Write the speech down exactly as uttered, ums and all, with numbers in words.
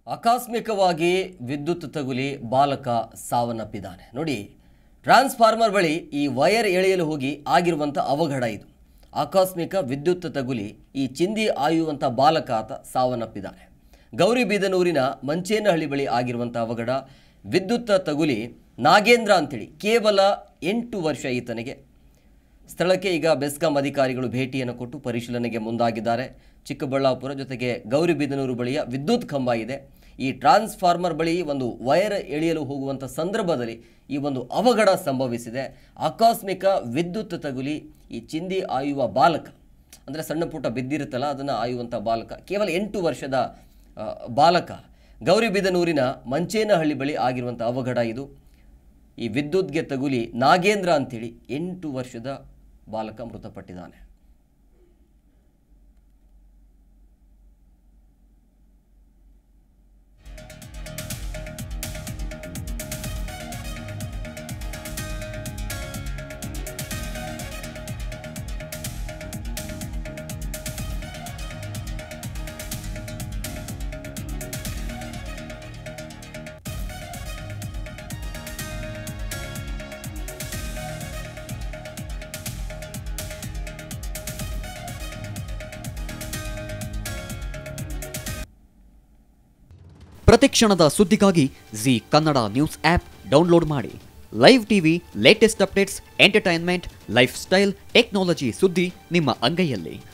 ಆಕಸ್ಮಿಕವಾಗಿ ವಿದ್ಯುತ್ ತಗುಲಿ ಬಾಲಕ ಸಾವನ್ನಪ್ಪಿದ್ದಾನೆ. ನೋಡಿ, ಟ್ರಾನ್ಸ್ಫಾರ್ಮರ್ ಬಳಿ ಈ ವೈರ್ ಎಳೆಯಲು ಹೋಗಿ ಆಗಿರುವಂಥ ಅವಘಡ ಇದು. ಆಕಸ್ಮಿಕ ವಿದ್ಯುತ್ ತಗುಲಿ ಈ ಚಿಂದಿ ಆಯುವಂಥ ಬಾಲಕ ಆತ ಸಾವನ್ನಪ್ಪಿದ್ದಾನೆ. ಗೌರಿಬಿದನೂರಿನ ಮಂಚೇನಹಳ್ಳಿ ಬಳಿ ಆಗಿರುವಂಥ ಅವಘಡ. ವಿದ್ಯುತ್ ತಗುಲಿ ನಾಗೇಂದ್ರ ಅಂತೇಳಿ ಕೇವಲ ಎಂಟು ವರ್ಷ ಈತನಿಗೆ. ಸ್ಥಳಕ್ಕೆ ಈಗ ಬೆಸ್ಕಾಂ ಅಧಿಕಾರಿಗಳು ಭೇಟಿಯನ್ನು ಕೊಟ್ಟು ಪರಿಶೀಲನೆಗೆ ಮುಂದಾಗಿದ್ದಾರೆ. ಚಿಕ್ಕಬಳ್ಳಾಪುರ ಜೊತೆಗೆ ಗೌರಿಬಿದನೂರು ಬಳಿಯ ವಿದ್ಯುತ್ ಕಂಬ ಇದೆ. ಈ ಟ್ರಾನ್ಸ್ಫಾರ್ಮರ್ ಬಳಿ ಒಂದು ವೈರ್ ಎಳೆಯಲು ಹೋಗುವಂಥ ಸಂದರ್ಭದಲ್ಲಿ ಈ ಒಂದು ಅವಘಡ ಸಂಭವಿಸಿದೆ. ಆಕಸ್ಮಿಕ ವಿದ್ಯುತ್ ತಗುಲಿ ಈ ಚಿಂದಿ ಆಯುವ ಬಾಲಕ, ಅಂದರೆ ಸಣ್ಣ ಪುಟ್ಟ ಬಿದ್ದಿರುತ್ತಲ್ಲ ಅದನ್ನು ಆಯುವಂಥ ಬಾಲಕ, ಕೇವಲ ಎಂಟು ವರ್ಷದ ಬಾಲಕ, ಗೌರಿಬಿದನೂರಿನ ಮಂಚೇನಹಳ್ಳಿ ಬಳಿ ಆಗಿರುವಂಥ ಅವಘಡ ಇದು. ಈ ವಿದ್ಯುತ್ಗೆ ತಗುಲಿ ನಾಗೇಂದ್ರ ಅಂತೇಳಿ ಎಂಟು ವರ್ಷದ ಬಾಲಕ ಮೃತಪಟ್ಟಿದ್ದಾನೆ. ಪ್ರತಿಕ್ಷಣದ ಸುದ್ದಿಗಾಗಿ Zee Kannada news app download ಮಾಡಿ. Live TV, latest updates, entertainment, lifestyle, technology ಸುದ್ದಿ ನಿಮ್ಮ ಅಂಗೈಯಲ್ಲಿ.